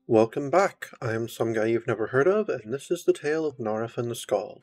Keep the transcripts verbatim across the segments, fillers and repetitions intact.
Welcome back. I am some guy you've never heard of, and this is the tale of Narfin the Skald.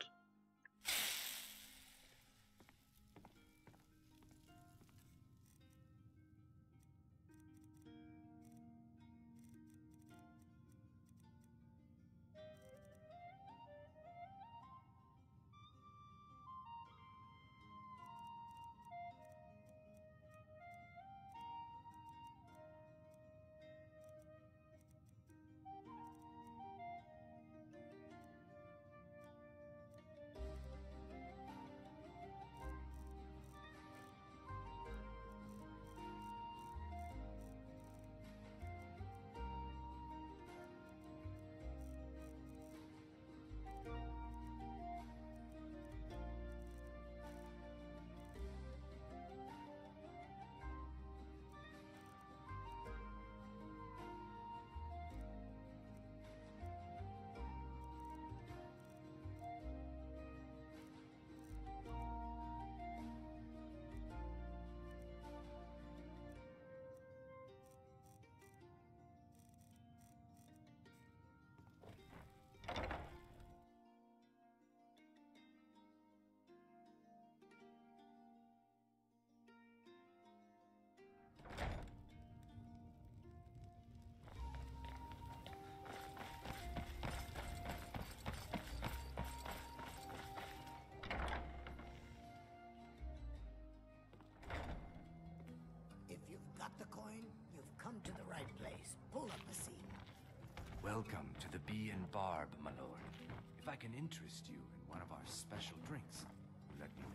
Got the coin? You've come to the right place. Pull up the scene. Welcome to the Bee and Barb, my lord. If I can interest you in one of our special drinks, let me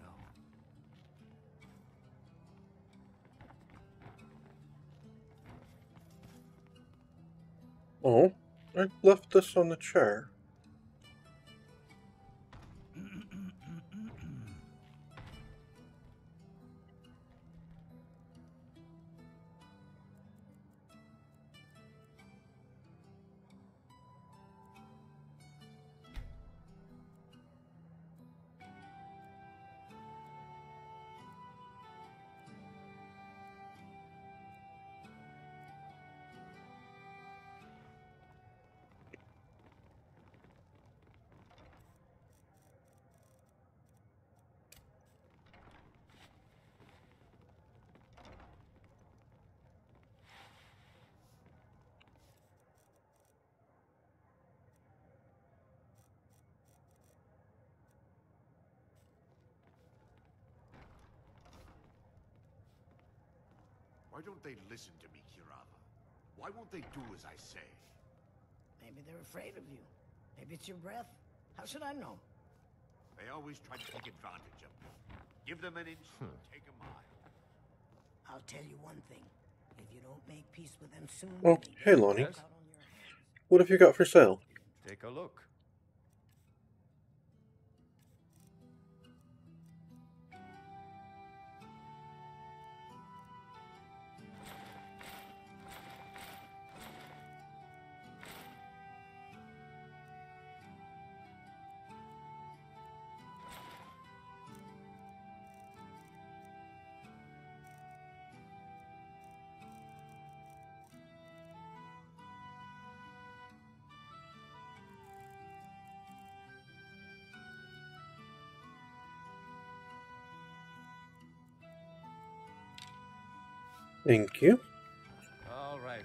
know. Oh, I left this on the chair. Why don't they listen to me, Kirava? Why won't they do as I say? Maybe they're afraid of you. Maybe it's your breath. How should I know? They always try to take advantage of me. Give them an inch, take a mile. I'll tell you one thing. If you don't make peace with them soon... Oh, hey Lonnie. Yes? What have you got for sale? Take a look. Thank you. All right.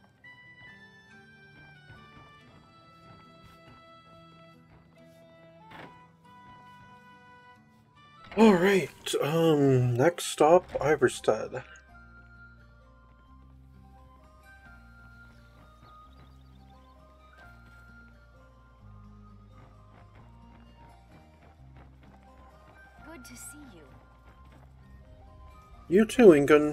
Alright, um, next stop, Iverstead. Good to see you. You too, Ingun.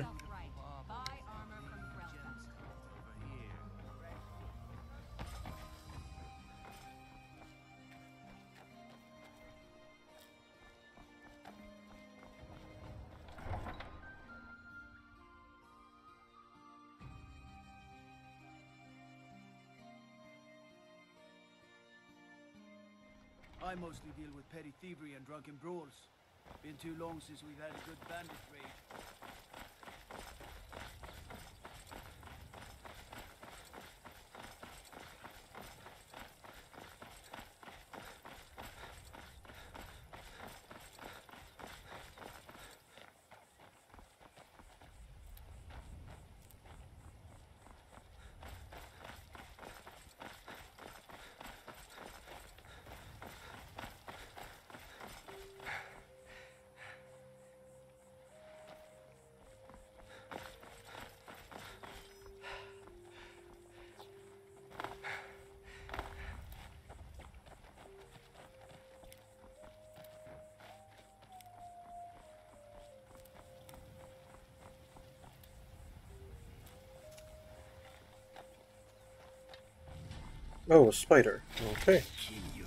I mostly deal with petty thievery and drunken brawls. Been too long since we've had a good bandit raid. Oh, a spider. Okay. Kill you.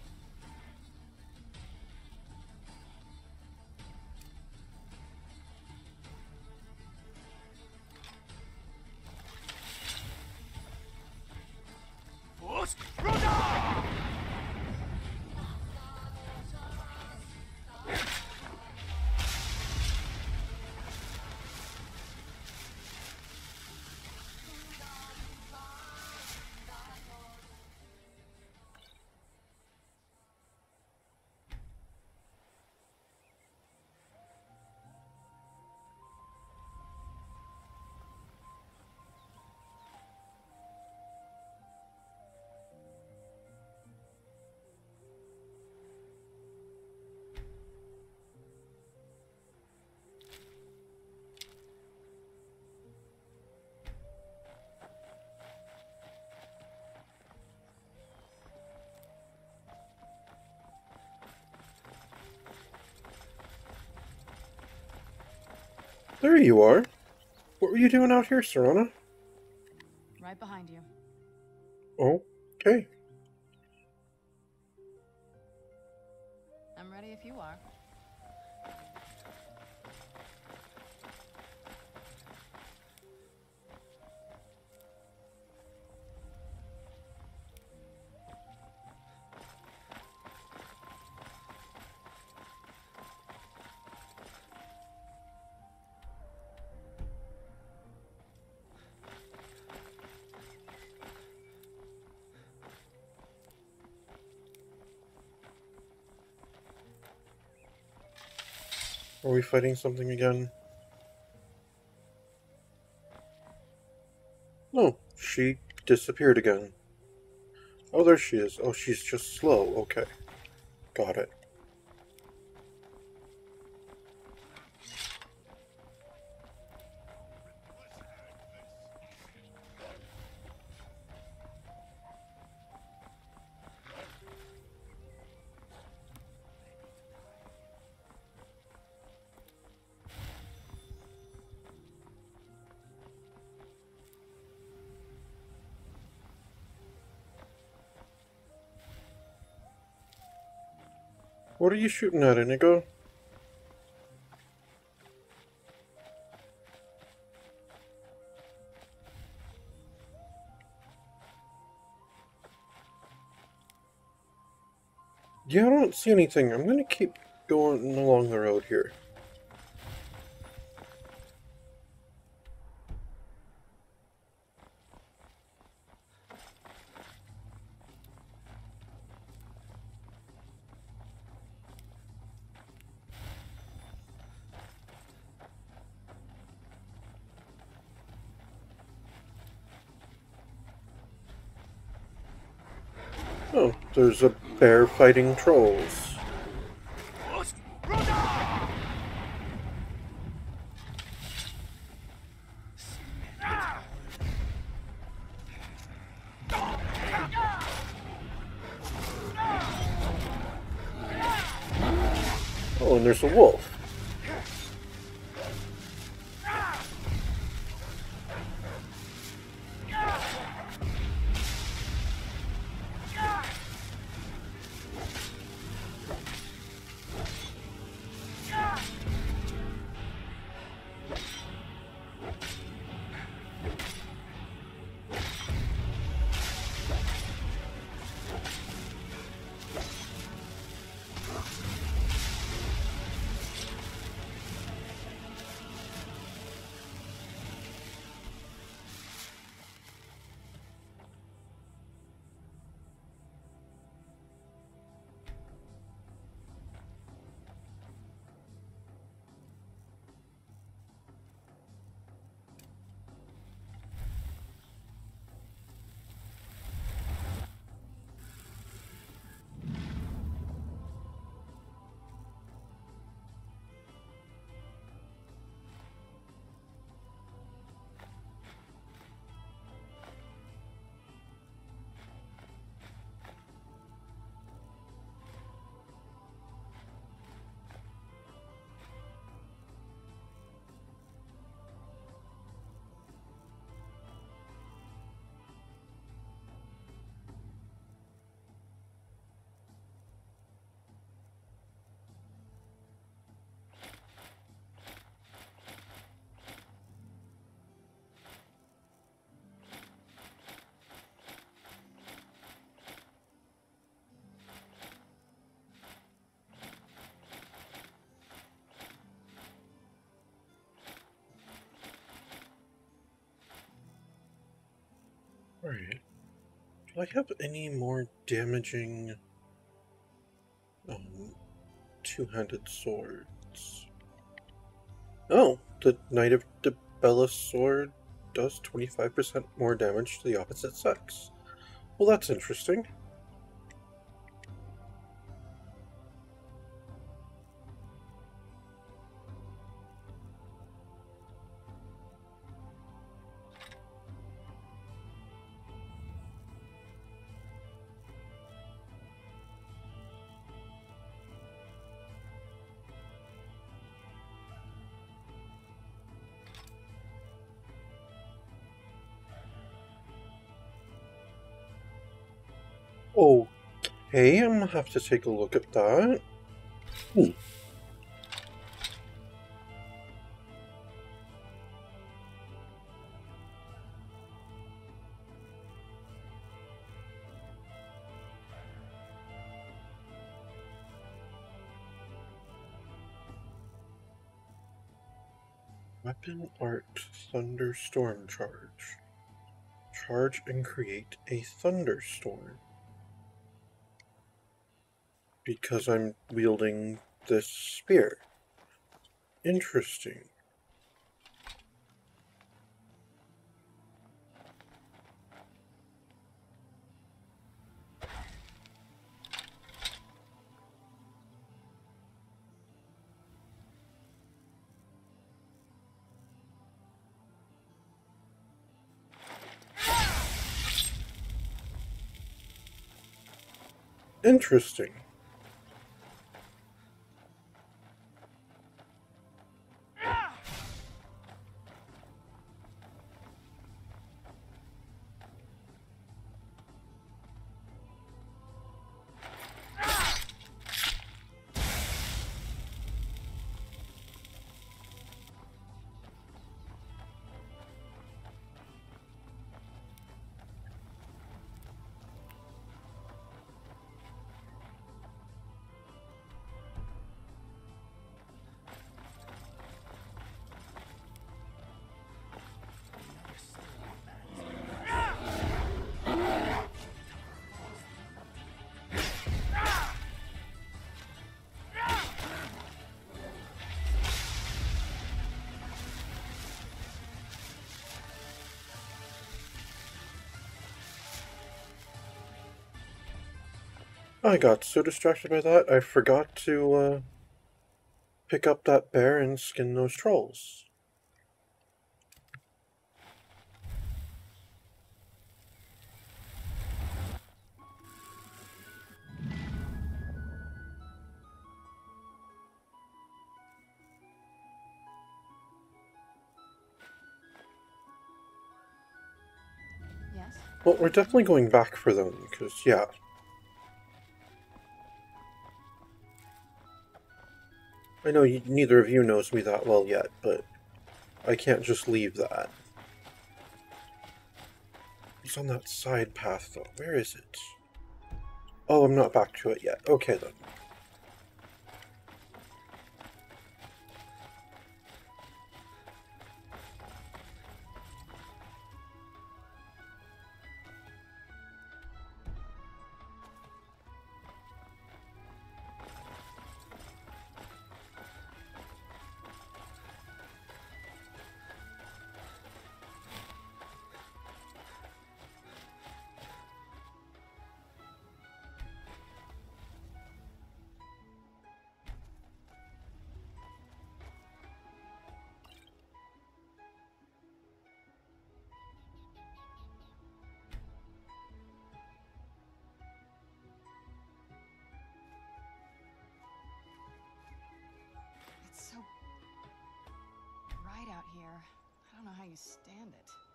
There you are. What were you doing out here, Serana? Right behind you. Oh, okay. I'm ready if you are. Are we fighting something again? No, she disappeared again. Oh, there she is. Oh, she's just slow. Okay. Got it. What are you shooting at, Inigo? Yeah, I don't see anything. I'm gonna keep going along the road here. Oh, there's a bear fighting trolls. Oh, and there's a wolf. Alright. Do I have any more damaging um, two-handed swords? Oh, the Knight of Dibellus sword does twenty-five percent more damage to the opposite sex. Well, that's interesting. Okay, I'm gonna have to take a look at that. Hmm. Weapon Art Thunderstorm Charge. Charge and create a thunderstorm. Because I'm wielding this spear. Interesting. Interesting. I got so distracted by that, I forgot to uh, pick up that bear and skin those trolls. Yes? Well, we're definitely going back for them, because, yeah. I know you, neither of you knows me that well yet, but I can't just leave that. It's on that side path, though. Where is it? Oh, I'm not back to it yet. Okay, then. It's so bright out here. I don't know how you stand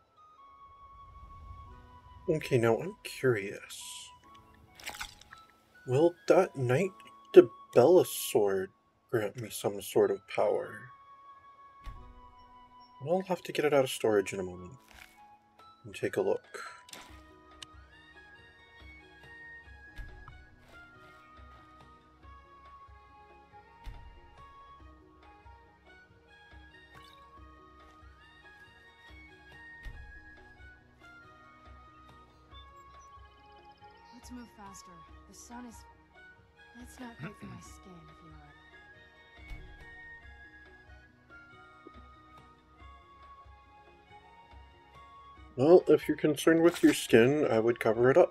it. Okay, now I'm curious. Will that Knight Dibellus sword grant me some sort of power? I'll have to get it out of storage in a moment and take a look. Let's move faster. The sun is... It's not great for my skin, if you know what. Well, if you're concerned with your skin, I would cover it up.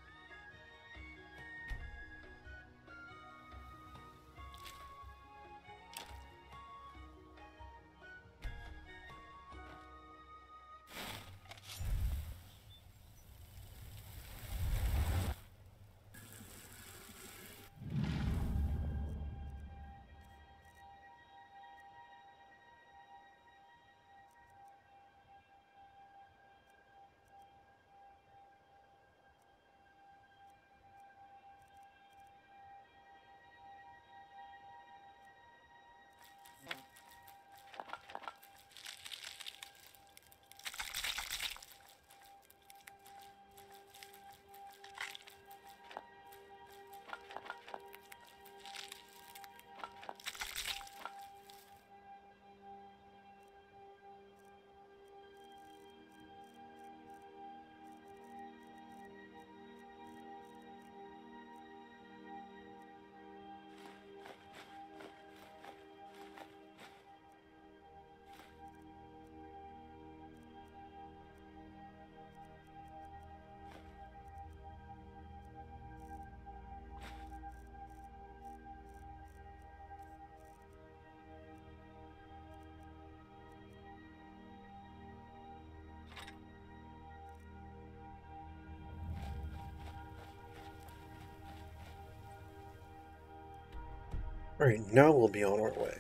Alright, now we'll be on our way.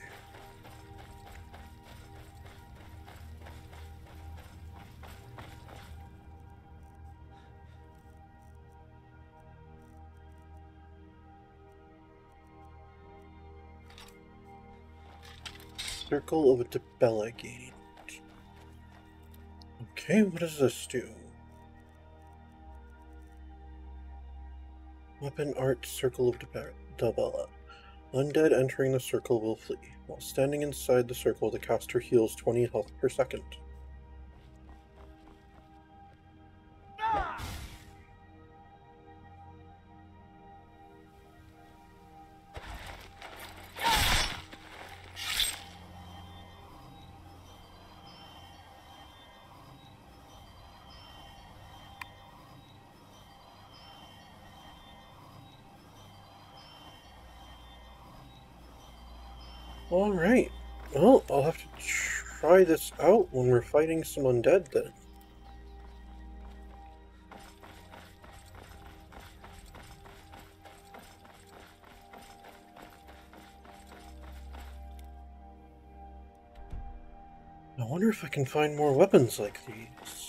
Circle of Dibella Gate. Okay, what does this do? Weapon Art Circle of Dibella. Undead entering the circle will flee. While standing inside the circle, the caster heals twenty health per second. Alright, well, I'll have to try this out when we're fighting some undead then. I wonder if I can find more weapons like these.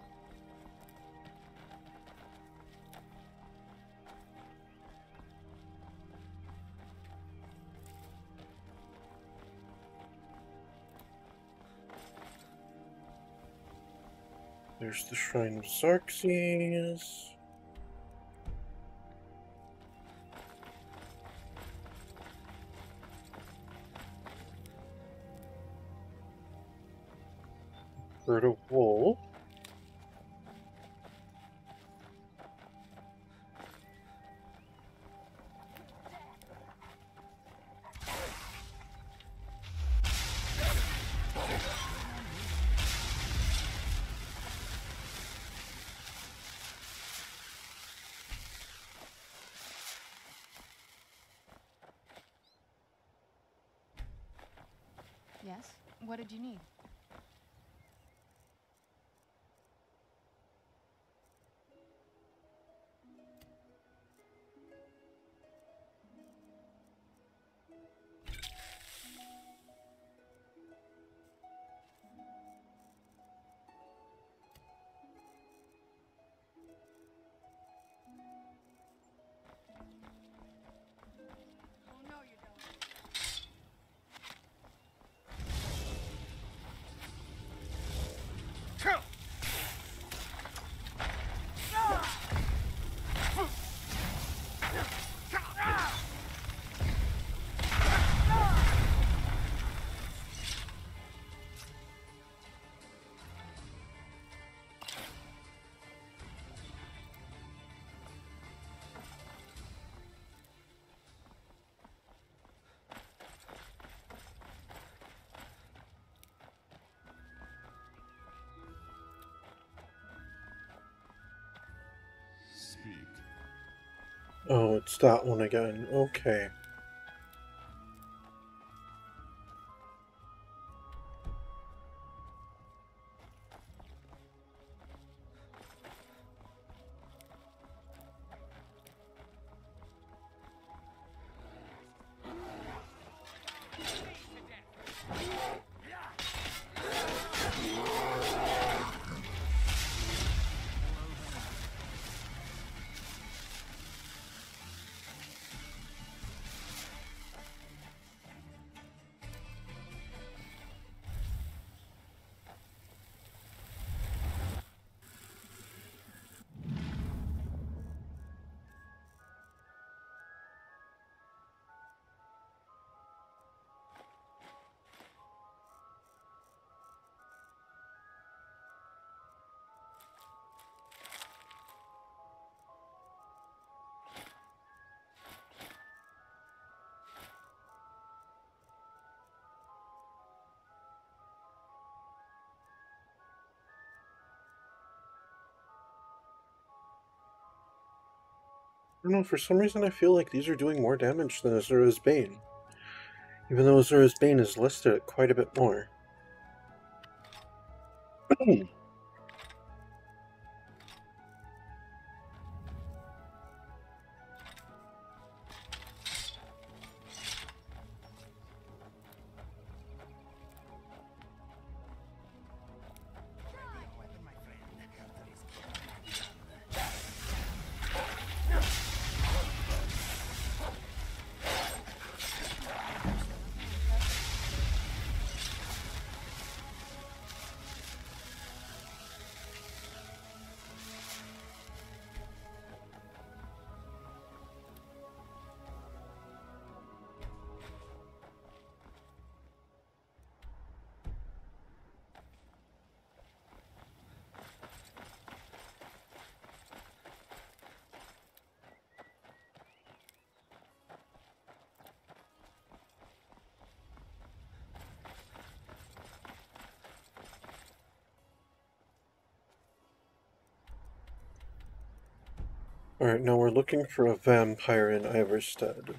There's the Shrine of Xerxes. Herd of Wool. Yes? What did you need? Oh, it's that one again. Okay. I don't know, for some reason I feel like these are doing more damage than Azura's Bane. Even though Azura's Bane is listed at quite a bit more. Alright, now we're looking for a vampire in Iverstead.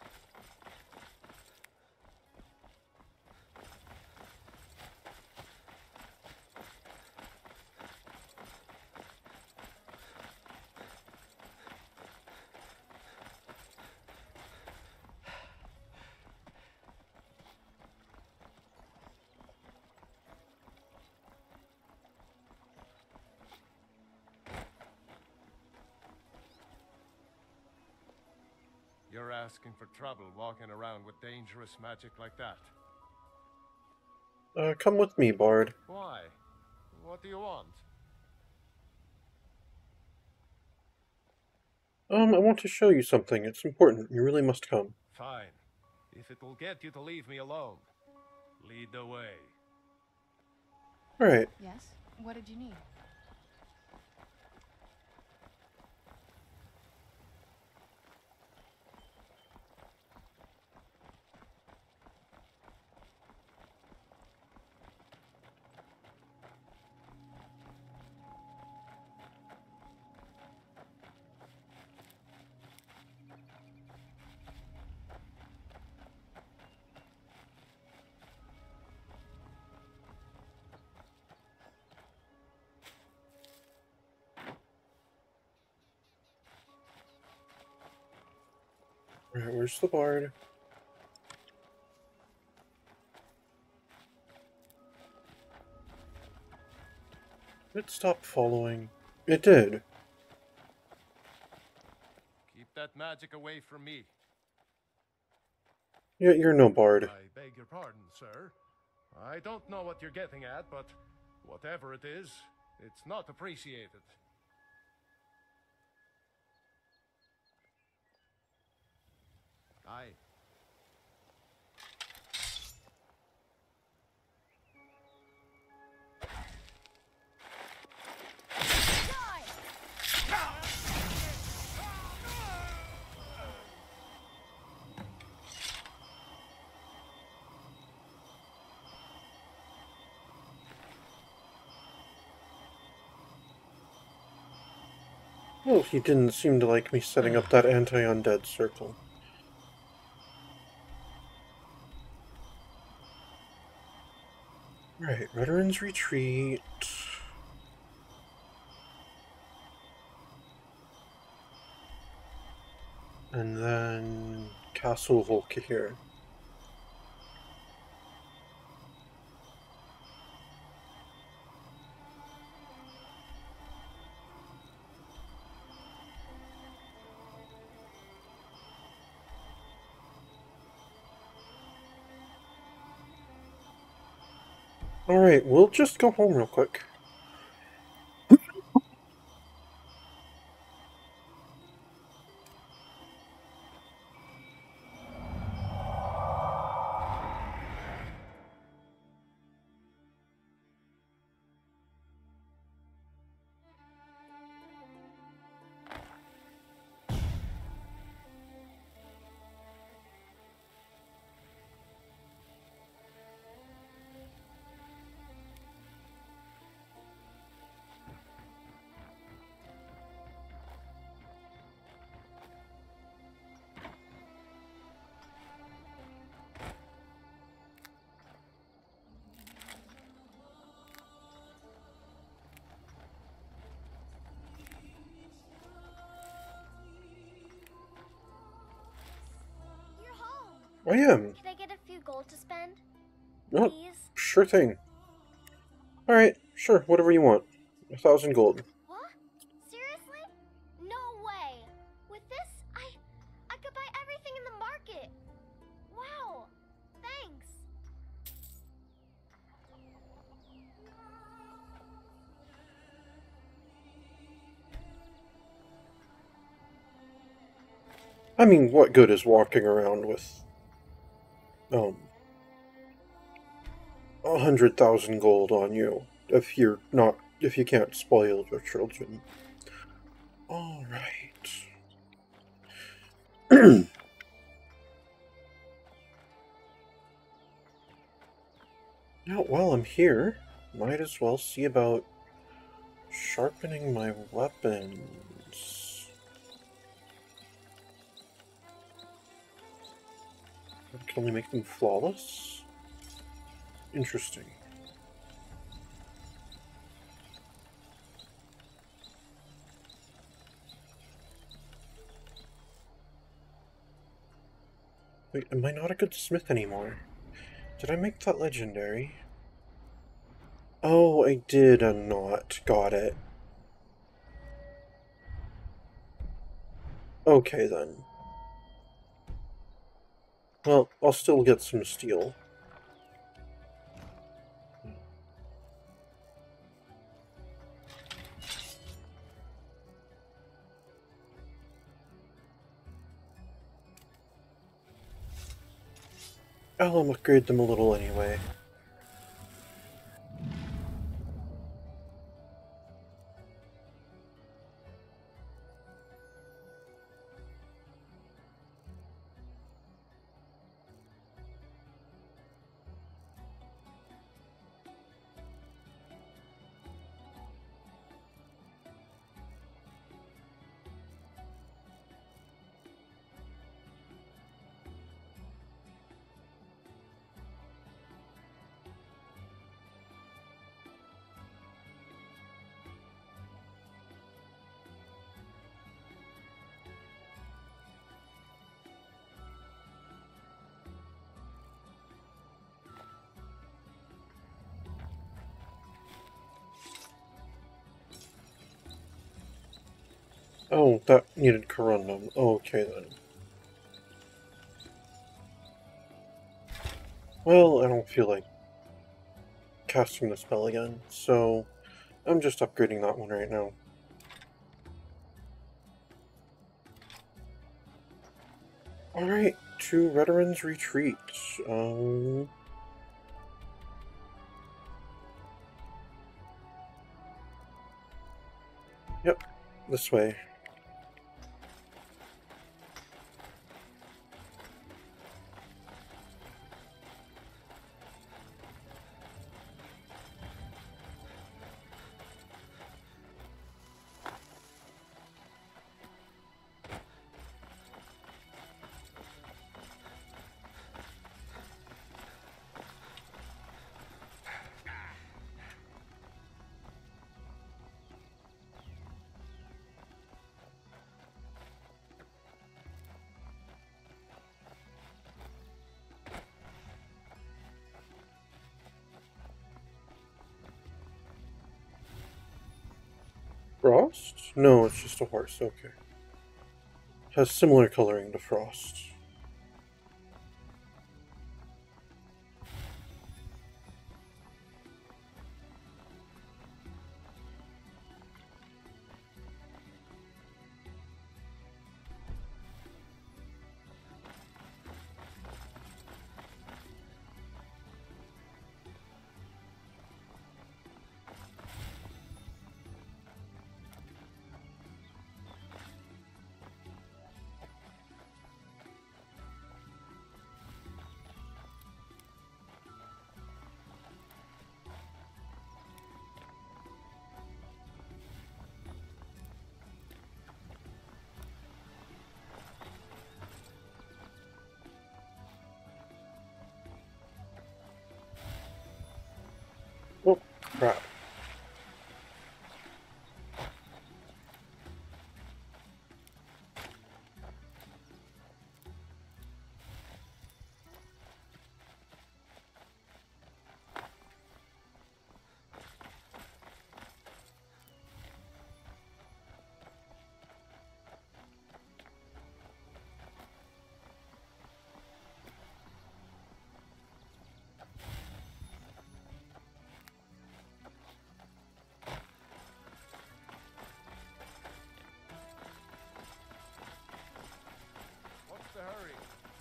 You're asking for trouble walking around with dangerous magic like that. Uh, come with me, Bard. Why? What do you want? Um, I want to show you something. It's important. You really must come. Fine. If it will get you to leave me alone, lead the way. Alright. Yes? What did you need? Alright, where's the Bard? It stopped following. It did. Keep that magic away from me. Yeah, you're no Bard. I beg your pardon, sir. I don't know what you're getting at, but whatever it is, it's not appreciated. I... Well, he didn't seem to like me setting up that anti-undead circle. Right, Veterans Retreat. And then Castle Volkihir. Alright, we'll just go home real quick. You're home. I am. Can I get a few gold to spend? Oh, Please? sure thing. Alright, sure, whatever you want. A thousand gold. What? Seriously? No way. With this, I I could buy everything in the market. Wow. Thanks. I mean, what good is walking around with, um, a hundred thousand gold on you if you're not, if you can't spoil your children? Alright. Now, while I'm here, might as well see about sharpening my weapons. I can only make them flawless? Interesting. Wait, am I not a good smith anymore? Did I make that legendary? Oh, I did a not. Got it. Okay, then. Well, I'll still get some steel. I'll upgrade them a little anyway. Oh, that needed corundum. Okay, then. Well, I don't feel like casting the spell again, so I'm just upgrading that one right now. Alright, to Veterans Retreat. Um... Yep, this way. Frost? No, it's just a horse, okay. Has similar coloring to Frost. Oh, crap. What's the hurry?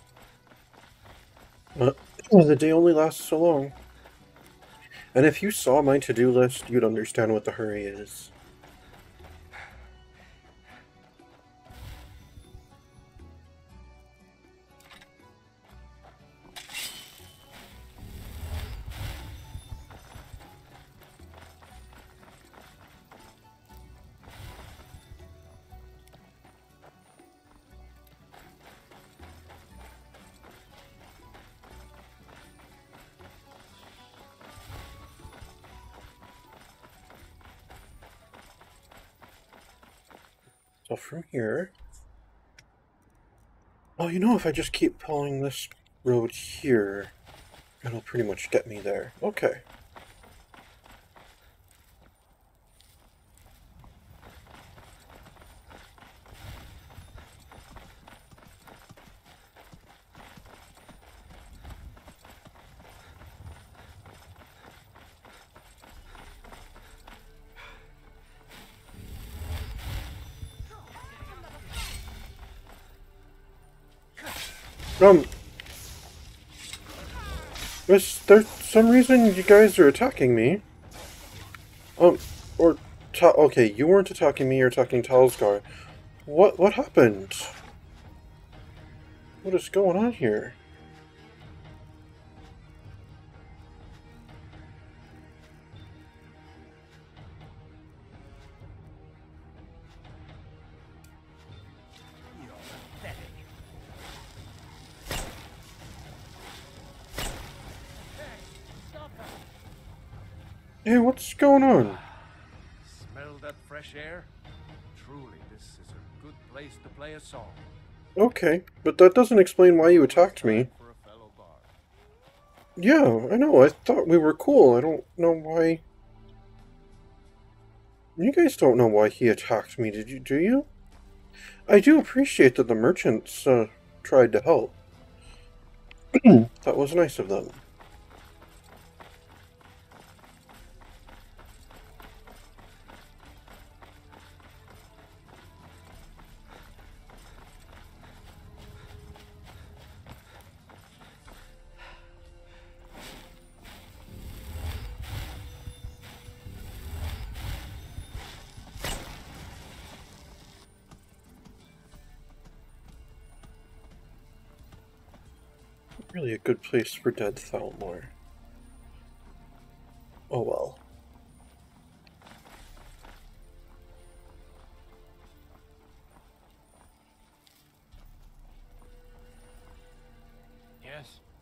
Uh, the day only lasts so long. And if you saw my to-do list, you'd understand what the hurry is. So from here... Well, you know, if I just keep following this road here, it'll pretty much get me there. Okay. Um, is there some reason you guys are attacking me? Um, or, ta okay, you weren't attacking me, you're attacking Talsgar. What, what happened? What is going on here? Hey, what's going on? Smell that fresh air? Truly, this is a good place to play a song. Okay, but that doesn't explain why you attacked me. For a fellow bard. Yeah, I know, I thought we were cool. I don't know why... You guys don't know why he attacked me, did you, do you? I do appreciate that the merchants, uh, tried to help. That was nice of them. Really a good place for dead Thalmor. Oh well. Yes.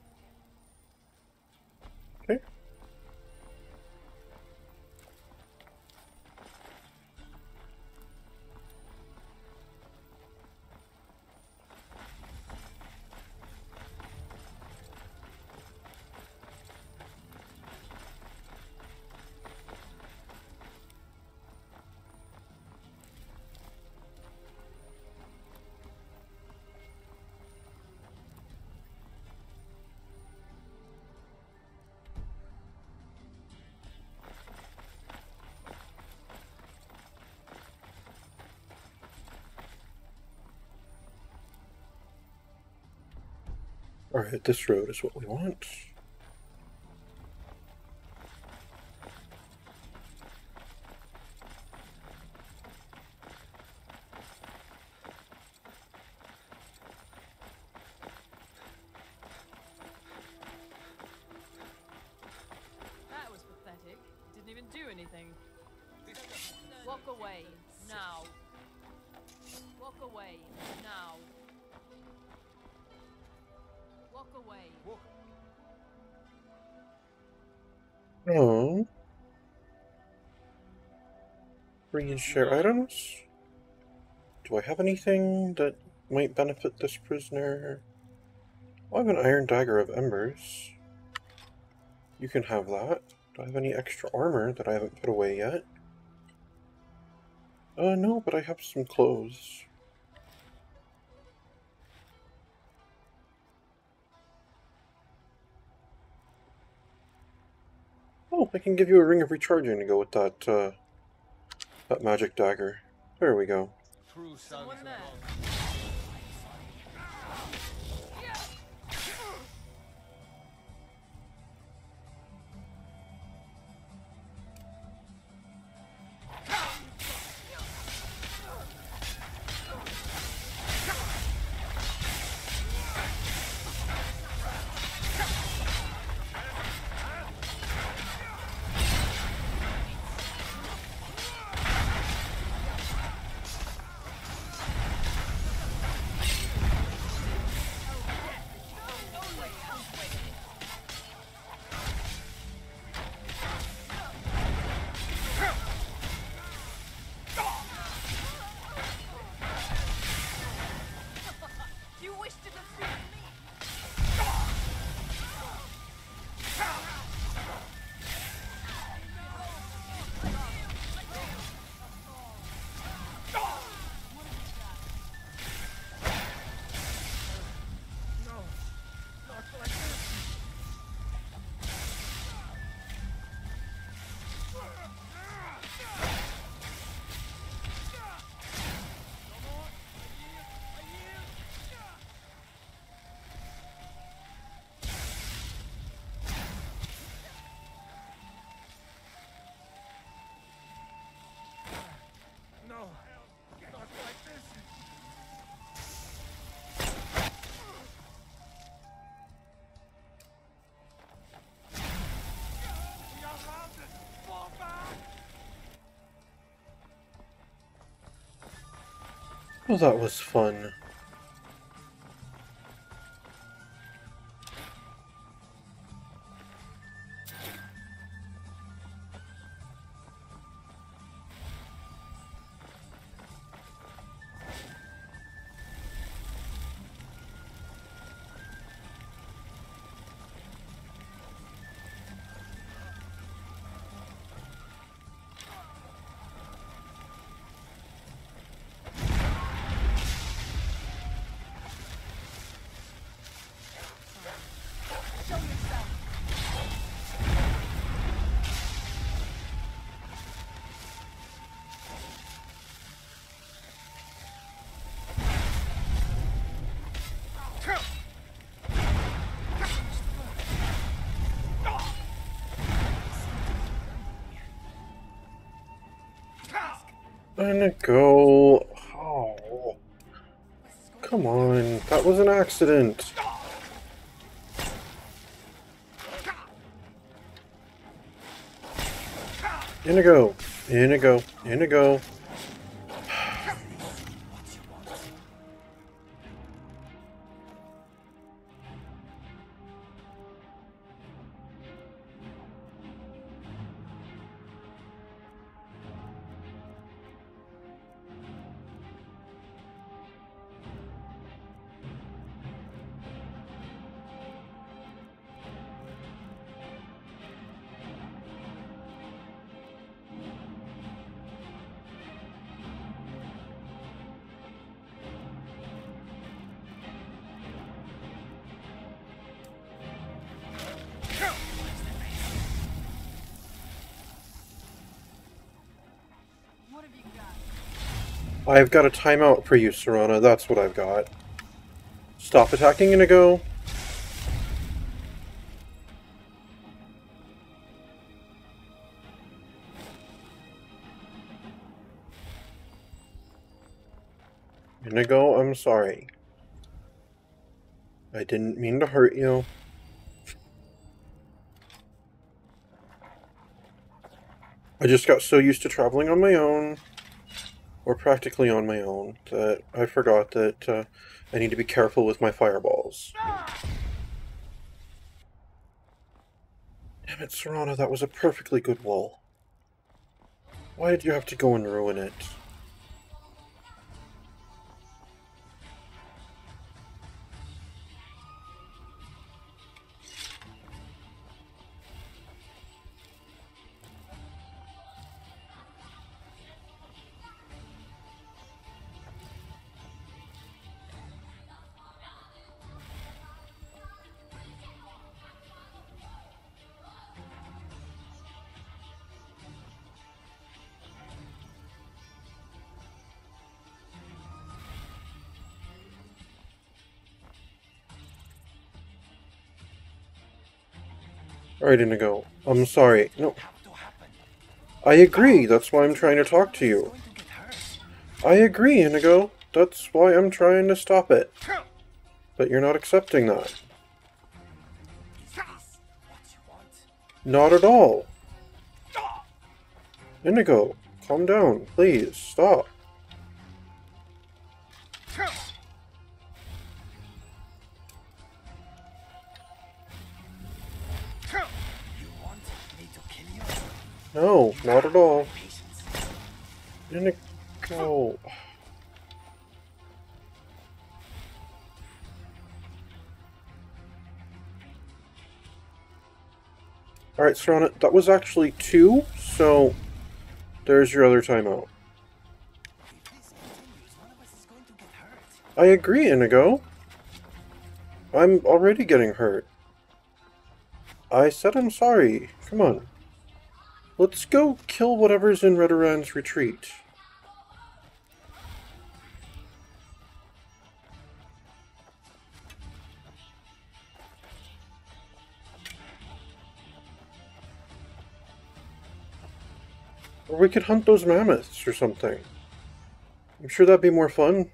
Okay. Alright, this road is what we want. That was pathetic. Didn't even do anything. Walk away, now. Walk away, now. Walk away. Oh. Bring and share items? Do I have anything that might benefit this prisoner? Oh, I have an iron dagger of embers. You can have that. Do I have any extra armor that I haven't put away yet? Uh, no, but I have some clothes. Oh, I can give you a ring of recharging to go with that, uh, that magic dagger. There we go. Someone there. Well, that was fun. And go. Oh. Come on. That was an accident. Inigo. Inigo. Inigo. I've got a timeout for you, Serana. That's what I've got. Stop attacking Inigo. Inigo, I'm sorry. I didn't mean to hurt you. I just got so used to traveling on my own, or practically on my own, that I forgot that uh, I need to be careful with my fireballs. Damn it, Serana, that was a perfectly good wall. Why did you have to go and ruin it? Alright, Inigo. I'm sorry. No. I agree. That's why I'm trying to talk to you. I agree, Inigo. That's why I'm trying to stop it. But you're not accepting that. Not at all. Inigo, calm down. Please, stop. No, not at all. Inigo. Alright, Serana, that was actually two, so there's your other timeout. I agree, Inigo. I'm already getting hurt. I said I'm sorry. Come on. Let's go kill whatever's in Redorand's retreat. Or we could hunt those mammoths or something. I'm sure that'd be more fun.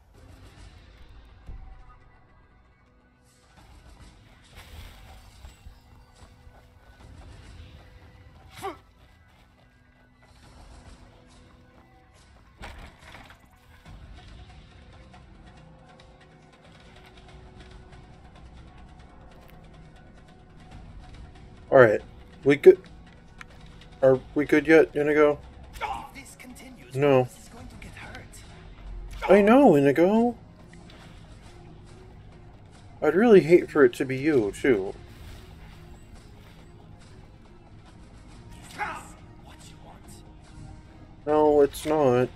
Alright, we good? Are we good yet, Inigo? No. I know, Inigo. I'd really hate for it to be you, too. No, it's not.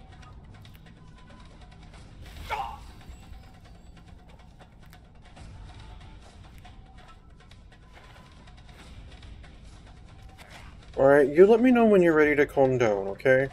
Alright, you let me know when you're ready to calm down, okay?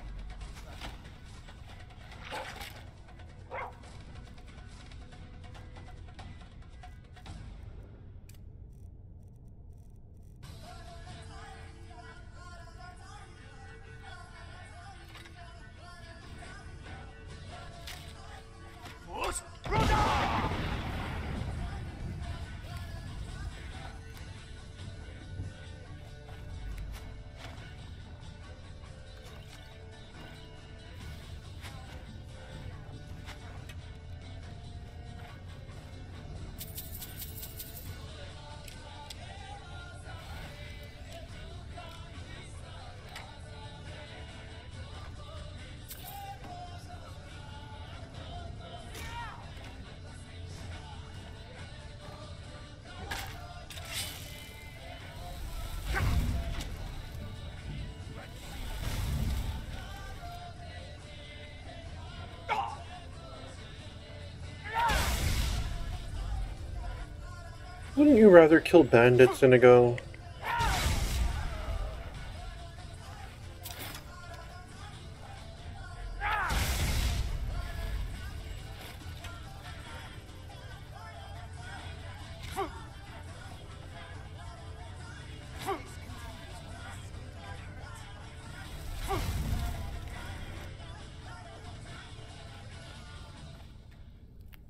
Wouldn't you rather kill bandits, Inigo?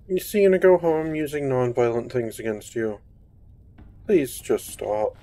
You see, Inigo, how I'm using non-violent things against you. Please just stop.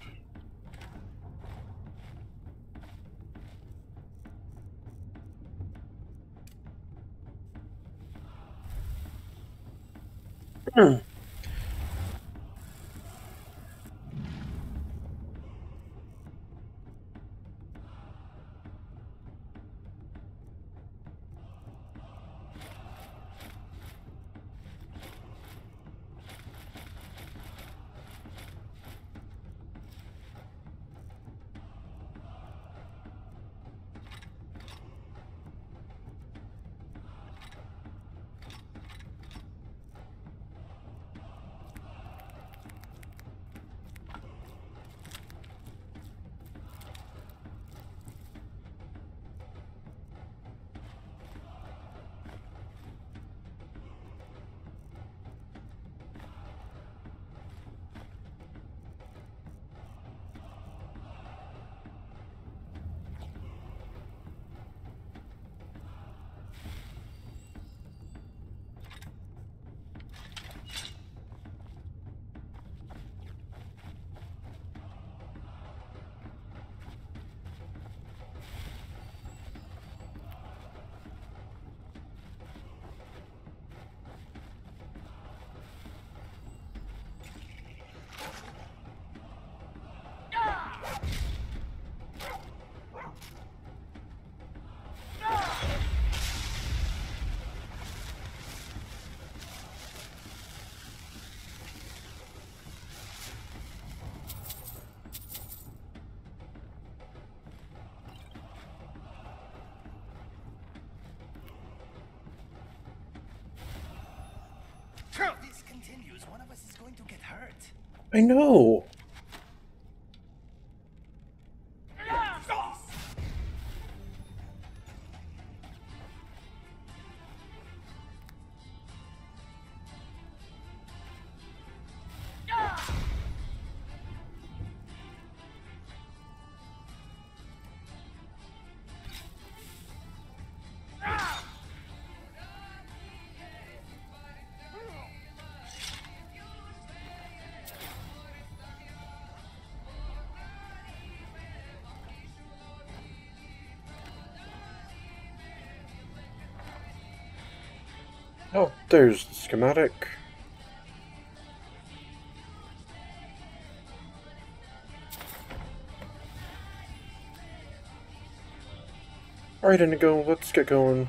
If this continues, one of us is going to get hurt. I know. Oh, there's the schematic. Alright, Inigo, let's get going.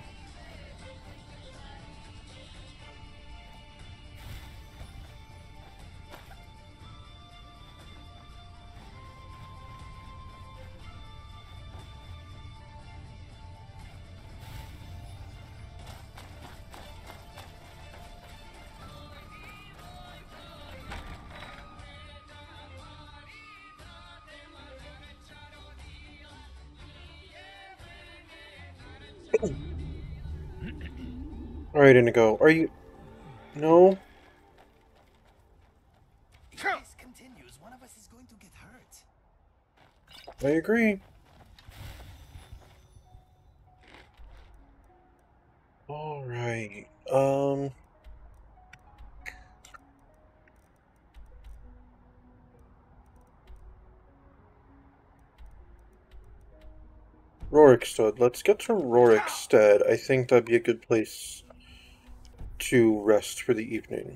Alright, Inigo, are you... No? If this continues, one of us is going to get hurt. I agree. Alright, um... Rorikstead. Let's get to Rorikstead. I think that'd be a good place to rest for the evening.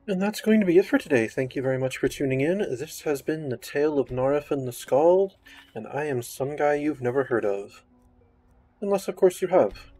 And that's going to be it for today. Thank you very much for tuning in. This has been the Tale of Narifin the Skald, and I am some guy you've never heard of. Unless, of course, you have.